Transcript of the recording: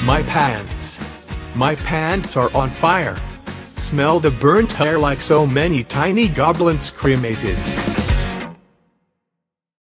My pants. My pants are on fire. Smell the burnt hair like so many tiny goblins cremated.